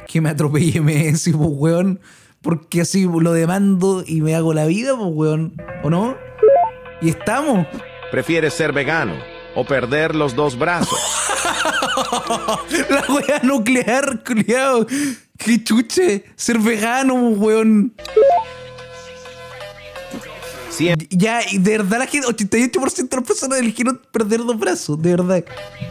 Que me atropelle Messi, pues, weón. Porque así lo demando y me hago la vida, pues, weón. ¿O no? Y estamos. ¿Prefieres ser vegano o perder los 2 brazos? La wea nuclear, culiao. Qué chuche. Ser vegano, weón. Cien- Ya, y de verdad la gente, 88% de las personas eligieron perder 2 brazos, de verdad.